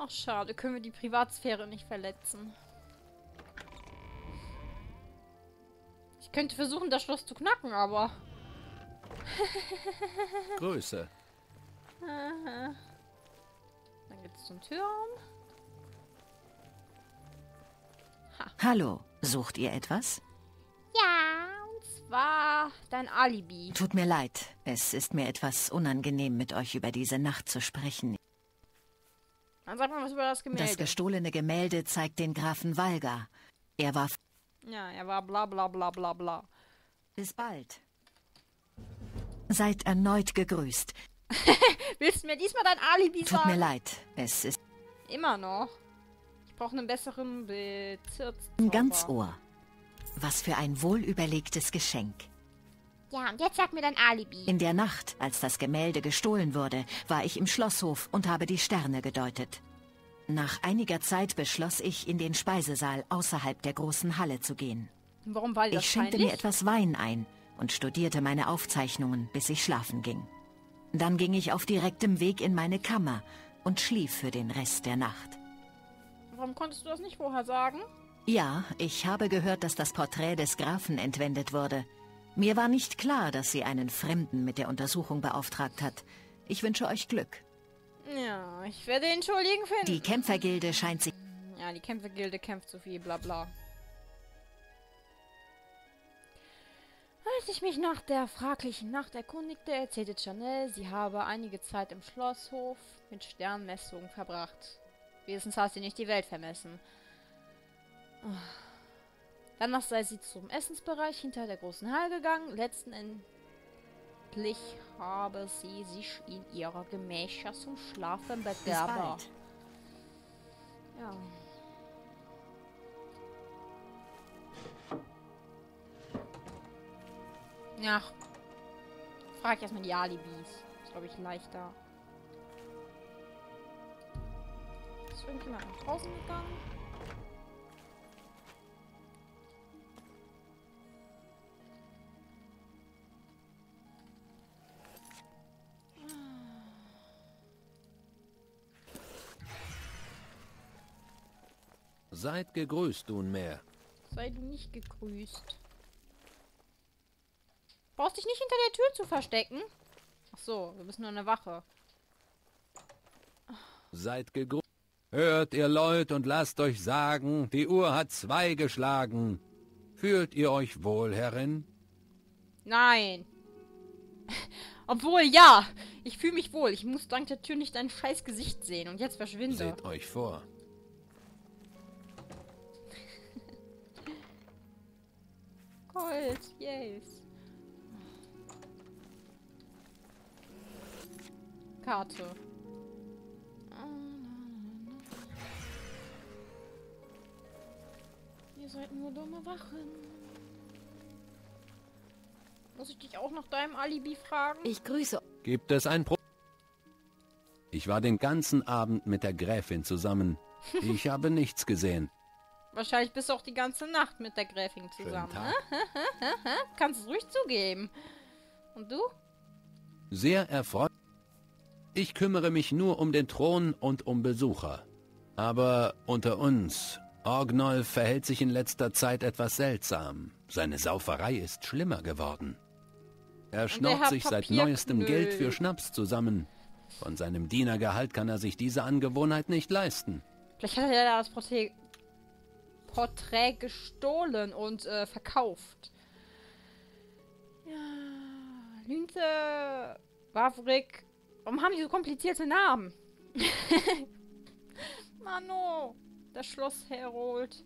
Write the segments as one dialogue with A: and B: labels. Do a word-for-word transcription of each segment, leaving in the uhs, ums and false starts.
A: Ach, schade. Können wir die Privatsphäre nicht verletzen. Ich könnte versuchen, das Schloss zu knacken, aber...
B: Grüße.
A: Dann geht's zum Türraum. Ha.
C: Hallo, sucht ihr etwas?
A: Ja, und zwar dein Alibi.
C: Tut mir leid, es ist mir etwas unangenehm, mit euch über diese Nacht zu sprechen.
A: Dann sag mal was über das Gemälde.
C: Das gestohlene Gemälde zeigt den Grafen Valga. Er war...
A: Ja, er war bla bla bla bla bla.
C: Bis bald. Seid erneut gegrüßt.
A: Willst du mir diesmal dein Alibi
C: Tut
A: sagen?
C: mir leid, es ist...
A: Immer noch. Ich brauche einen besseren Bezirkszauber.
C: Ganz Ohr. Was für ein wohlüberlegtes Geschenk.
A: Ja, und jetzt sag mir dein Alibi.
C: In der Nacht, als das Gemälde gestohlen wurde, war ich im Schlosshof und habe die Sterne gedeutet. Nach einiger Zeit beschloss ich, in den Speisesaal außerhalb der großen Halle zu gehen.
A: Warum war das
C: Ich schenkte
A: peinlich?
C: mir etwas Wein ein und studierte meine Aufzeichnungen, bis ich schlafen ging. Dann ging ich auf direktem Weg in meine Kammer und schlief für den Rest der Nacht.
A: Warum konntest du das nicht vorher sagen?
C: Ja, ich habe gehört, dass das Porträt des Grafen entwendet wurde. Mir war nicht klar, dass sie einen Fremden mit der Untersuchung beauftragt hat. Ich wünsche euch Glück.
A: Ja, ich werde den Schuldigen finden.
C: Die Kämpfergilde scheint sich...
A: Ja, die Kämpfergilde kämpft so viel, bla bla. Als ich mich nach der fraglichen Nacht erkundigte, erzählte Chanel, sie habe einige Zeit im Schlosshof mit Sternmessungen verbracht. Wenigstens hat sie nicht die Welt vermessen. Danach sei sie zum Essensbereich hinter der großen Halle gegangen. Letzten endlich habe sie sich in ihrer Gemächer zum Schlafen
C: Bis
A: begeben.
C: bald.
A: Ja. Ja. Frag ich erstmal die Alibis. Ist, glaube ich, leichter. Ist irgendjemand nach draußen gegangen?
B: Seid gegrüßt nunmehr.
A: Sei du nicht gegrüßt. Brauchst dich nicht hinter der Tür zu verstecken. Ach so, wir müssen nur eine Wache.
B: Seid gegrüßt. Hört ihr Leut und lasst euch sagen, die Uhr hat zwei geschlagen. Fühlt ihr euch wohl, Herrin?
A: Nein. Obwohl, ja. Ich fühle mich wohl. Ich muss dank der Tür nicht dein scheiß Gesicht sehen. Und jetzt verschwinde.
B: Seht euch vor.
A: Gold, yes. Karte. Ihr seid nur dumme Wachen. Muss ich dich auch nach deinem Alibi fragen?
C: Ich grüße...
B: Gibt es ein Pro... Ich war den ganzen Abend mit der Gräfin zusammen. Ich habe nichts gesehen.
A: Wahrscheinlich bist du auch die ganze Nacht mit der Gräfin zusammen. Ne? Kannst es ruhig zugeben. Und du?
B: Sehr erfreut. Ich kümmere mich nur um den Thron und um Besucher. Aber unter uns, Orgnolf verhält sich in letzter Zeit etwas seltsam. Seine Sauferei ist schlimmer geworden. Er schnorrt
A: hat
B: sich seit
A: Papierknüll.
B: neuestem Geld für Schnaps zusammen. Von seinem Dienergehalt kann er sich diese Angewohnheit nicht leisten.
A: Vielleicht hat er ja das Porträt, Porträt gestohlen und äh, verkauft. Ja, Lünte, Wawrik. Warum haben die so komplizierte Namen? Mano, der Schlossherold.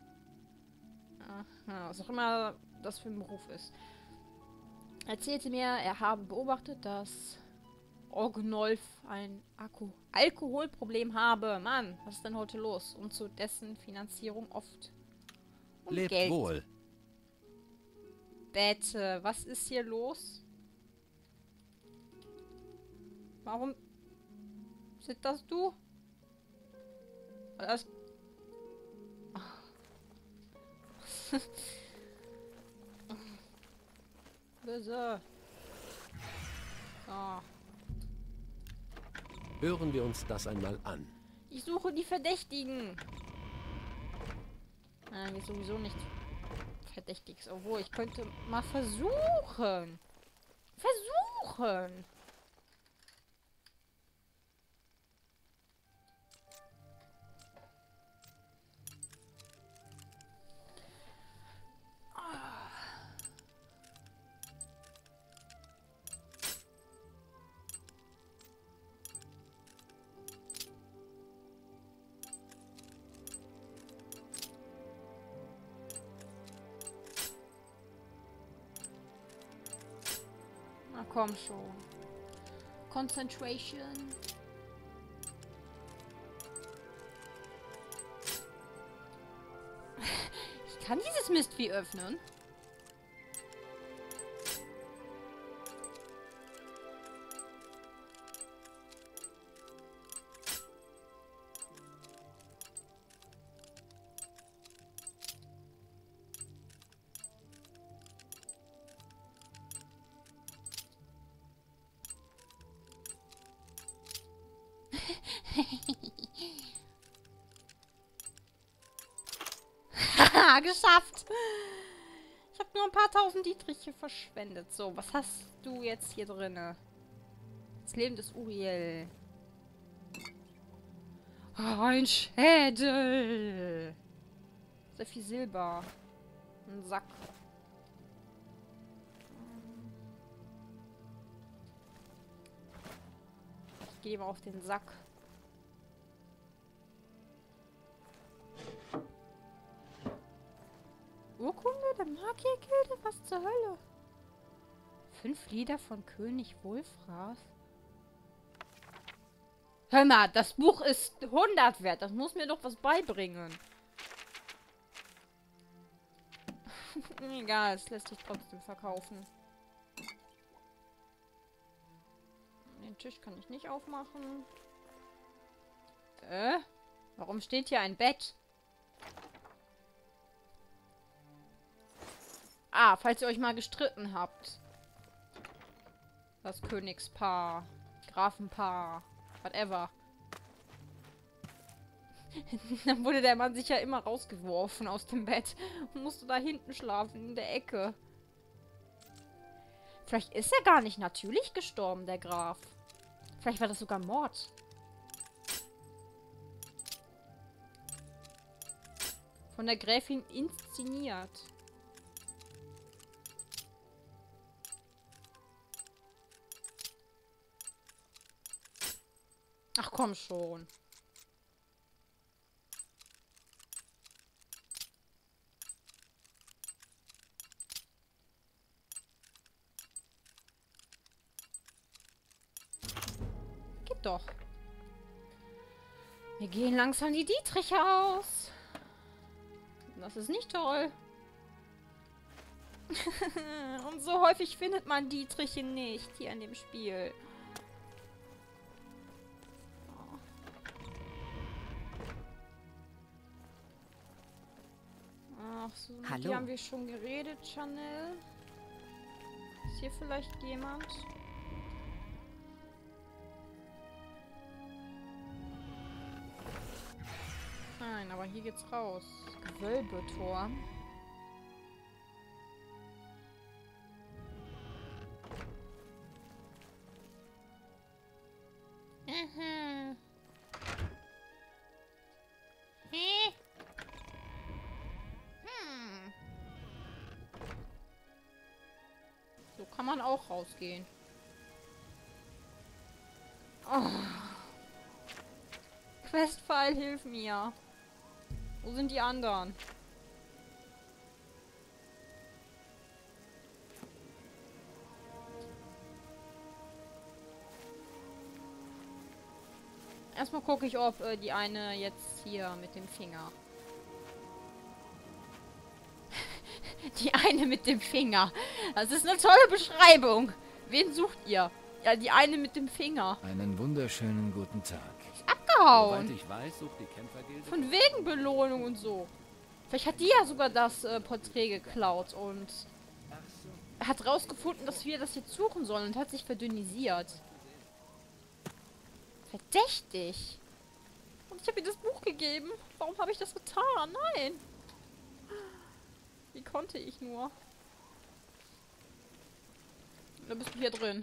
A: Aha, was auch immer das für ein Beruf ist. Erzählte mir, er habe beobachtet, dass Orgnolf ein Akku Alkoholproblem habe. Mann, was ist denn heute los? Und zu dessen Finanzierung oft um
B: Lebt
A: Geld
B: wohl.
A: bäte. Was ist hier los? Warum sind das du? Das Böse. So.
B: Hören wir uns das einmal an.
A: Ich suche die Verdächtigen. Ah, hier ist sowieso nichts Verdächtiges. Obwohl, ich könnte mal versuchen. Versuchen. Na komm schon. Concentration. Ich kann dieses Mistvieh öffnen. Haha, geschafft. Ich habe nur ein paar tausend Dietriche verschwendet. So, was hast du jetzt hier drinne? Das Leben des Uriel. Oh, ein Schädel. Sehr viel Silber. Ein Sack. Ich gehe mal auf den Sack. Urkunde der Magiergilde? Was zur Hölle? Fünf Lieder von König Wulfras? Hör mal, das Buch ist hundert wert. Das muss mir doch was beibringen. Egal, es lässt sich trotzdem verkaufen. Den Tisch kann ich nicht aufmachen. Äh? Warum steht hier ein Bett? Ah, falls ihr euch mal gestritten habt. Das Königspaar. Grafenpaar. Whatever. Dann wurde der Mann sicher immer rausgeworfen aus dem Bett. Und musste da hinten schlafen, in der Ecke. Vielleicht ist er gar nicht natürlich gestorben, der Graf. Vielleicht war das sogar Mord. Von der Gräfin inszeniert. Ach komm schon. Geht doch. Wir gehen langsam die Dietriche aus. Das ist nicht toll. Und so häufig findet man Dietriche nicht hier in dem Spiel. Ach so, mit
C: Hallo.
A: dir haben wir schon geredet, Chanel. Ist hier vielleicht jemand? Nein, aber hier geht's raus. Gewölbetor. Mhm. Hä? Hm. So kann man auch rausgehen. Oh. Questfile, hilf mir. Wo sind die anderen? Erstmal gucke ich, ob äh, die eine jetzt hier mit dem Finger. Die eine mit dem Finger. Das ist eine tolle Beschreibung. Wen sucht ihr? Ja, die eine mit dem Finger.
B: Einen wunderschönen guten Tag.
A: Abgehauen.
B: Soweit ich weiß, sucht die Kämpfergilde...
A: Von wegen Belohnung und so. Vielleicht hat die ja sogar das äh, Porträt geklaut und hat rausgefunden, dass wir das jetzt suchen sollen und hat sich verdünnisiert. Verdächtig. Und ich das Buch gegeben. Warum habe ich das getan? Nein. Wie konnte ich nur? Da bist du hier drin.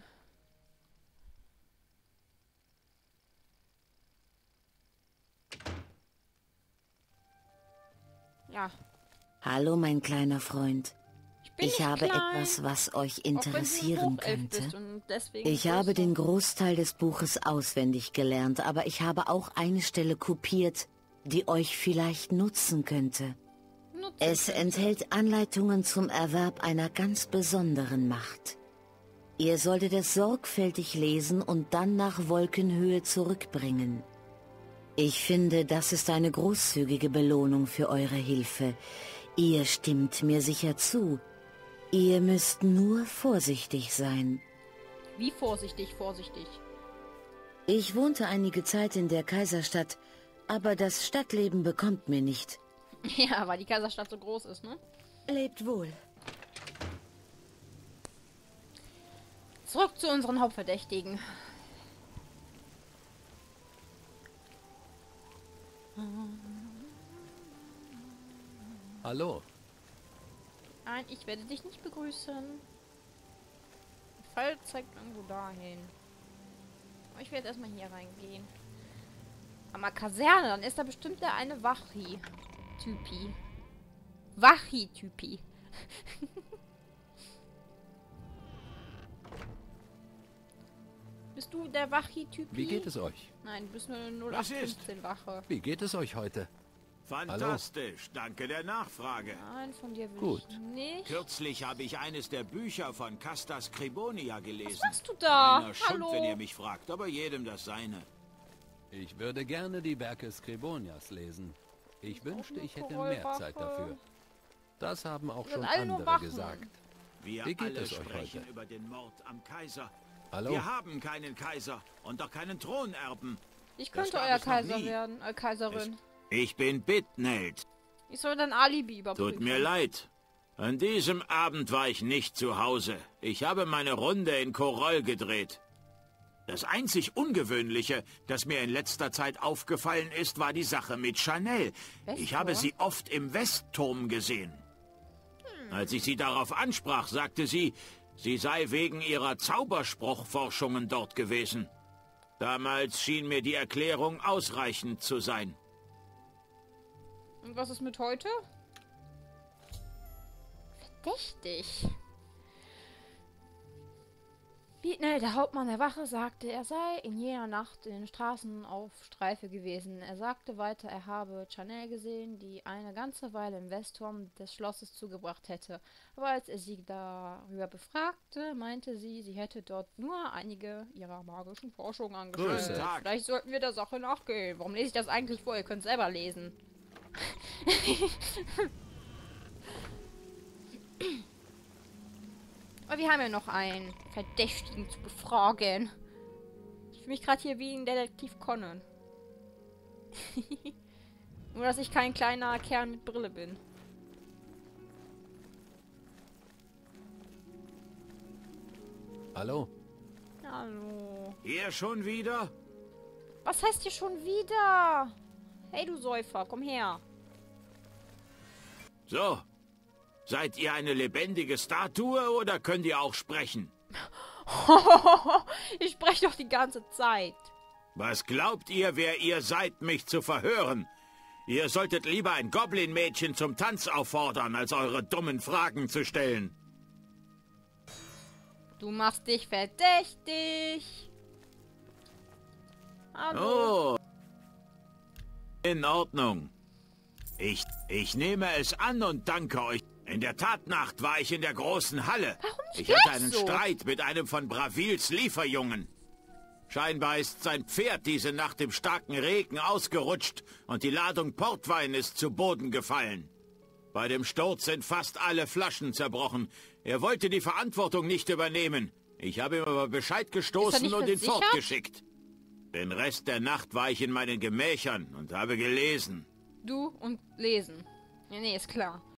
A: Ja.
C: Hallo, mein kleiner Freund.
A: Ich, bin
C: ich
A: nicht
C: habe
A: klein,
C: etwas, was euch
A: auch wenn du ein
C: interessieren
A: Hochelf
C: könnte.
A: bist und deswegen
C: Ich habe
A: größer.
C: den Großteil des Buches auswendig gelernt, aber ich habe auch eine Stelle kopiert, die euch vielleicht nutzen könnte.
A: Nutzen
C: Es
A: könnte.
C: enthält Anleitungen zum Erwerb einer ganz besonderen Macht. Ihr solltet es sorgfältig lesen und dann nach Wolkenhöhe zurückbringen. Ich finde, das ist eine großzügige Belohnung für eure Hilfe. Ihr stimmt mir sicher zu. Ihr müsst nur vorsichtig sein.
A: Wie vorsichtig, vorsichtig.
C: Ich wohnte einige Zeit in der Kaiserstadt, aber das Stadtleben bekommt mir nicht.
A: Ja, weil die Kaiserstadt so groß ist, ne?
C: Lebt wohl.
A: Zurück zu unseren Hauptverdächtigen.
B: Hallo.
A: Nein, ich werde dich nicht begrüßen. Der Pfeil zeigt irgendwo dahin. Aber ich werde erstmal hier reingehen. Aber Kaserne, dann ist da bestimmt der eine Wachi-Typi. Wachi-Typi. Bist du der Wachi-Typi?
B: Wie geht es euch?
A: Nein, du bist nur eine null
D: Was
A: acht
D: ist?
A: fünfzehn Wache.
B: Wie geht es euch heute?
D: Fantastisch, danke der Nachfrage.
A: Nein, von dir will
B: Gut.
A: ich nicht.
D: Kürzlich habe ich eines der Bücher von Casta Scribonia gelesen.
A: Was machst du da?
D: Einer Schund,
A: Hallo?
D: wenn ihr mich fragt, aber jedem das seine.
B: Ich würde gerne die Werke Scribonias lesen. Ich wünschte,
A: eine
B: ich hätte mehr
A: Korollwache.
B: Zeit dafür. Das haben auch
A: Wir sind
B: schon
A: alle nur
B: andere
A: Wachen.
B: gesagt.
D: Wir
B: Wie geht
D: alle
B: es euch
D: sprechen
B: heute?
D: über den Mord am Kaiser.
B: Hallo?
D: Wir haben keinen Kaiser und auch keinen Thronerben.
A: Ich
D: Das
A: könnte
D: gab
A: euer
D: es noch
A: Kaiser
D: nie.
A: werden, äh, Kaiserin.
D: Ich bin Bitneld.
A: Ich soll dein Alibi überprüfen.
D: Tut mir leid. An diesem Abend war ich nicht zu Hause. Ich habe meine Runde in Koroll gedreht. Das einzig Ungewöhnliche, das mir in letzter Zeit aufgefallen ist, war die Sache mit Chanel. Ich habe
A: Westturm?
D: sie oft im Westturm gesehen. Als ich sie darauf ansprach, sagte sie, sie sei wegen ihrer Zauberspruchforschungen dort gewesen. Damals schien mir die Erklärung ausreichend zu sein.
A: Und was ist mit heute? Verdächtig. Bitnell, der Hauptmann der Wache, sagte, er sei in jener Nacht in den Straßen auf Streife gewesen. Er sagte weiter, er habe Chanel gesehen, die eine ganze Weile im Westturm des Schlosses zugebracht hätte. Aber als er sie darüber befragte, meinte sie, sie hätte dort nur einige ihrer magischen Forschungen angestellt.
D: Guten Tag.
A: Vielleicht sollten wir der Sache nachgehen. Warum lese ich das eigentlich vor? Ihr könnt es selber lesen. Aber wir haben ja noch einen Verdächtigen zu befragen. Ich fühle mich gerade hier wie ein Detektiv Conan. Nur, dass ich kein kleiner Kerl mit Brille bin.
B: Hallo?
A: Hallo.
D: Ihr schon wieder?
A: Was heißt hier schon wieder? Hey, du Säufer, komm her.
D: So. Seid ihr eine lebendige Statue oder könnt ihr auch sprechen?
A: Ich spreche doch die ganze Zeit.
D: Was glaubt ihr, wer ihr seid, mich zu verhören? Ihr solltet lieber ein Goblin-Mädchen zum Tanz auffordern, als eure dummen Fragen zu stellen.
A: Du machst dich verdächtig. Hallo.
D: Oh. In Ordnung. Ich, ich nehme es an und danke euch. In der Tatnacht war ich in der großen Halle.
A: Warum nicht
D: Ich hatte
A: gleich
D: einen
A: so?
D: Streit mit einem von Bravils Lieferjungen. Scheinbar ist sein Pferd diese Nacht im starken Regen ausgerutscht und die Ladung Portwein ist zu Boden gefallen. Bei dem Sturz sind fast alle Flaschen zerbrochen. Er wollte die Verantwortung nicht übernehmen. Ich habe ihm aber Bescheid gestoßen
A: nicht
D: und ihn
A: versichert?
D: fortgeschickt. Den Rest der Nacht war ich in meinen Gemächern und habe gelesen.
A: Du und lesen. Nee, nee, ist klar.